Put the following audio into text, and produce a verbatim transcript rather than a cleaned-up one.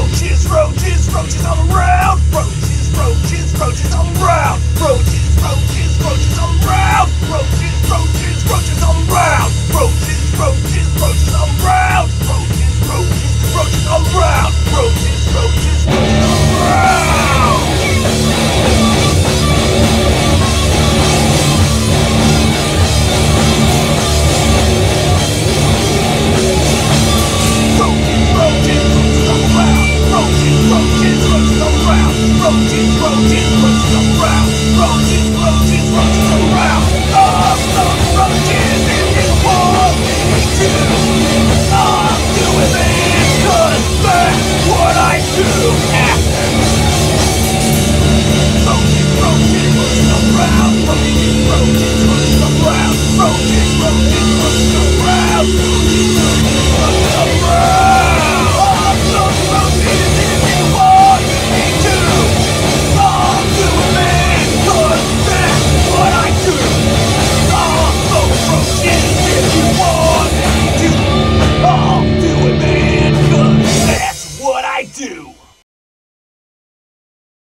Roaches, roaches, roaches all around. Roaches, roaches, roaches all around. Roaches, roaches, roaches all around. Roaches, roaches, roaches all around. Roaches, roaches, roaches all around.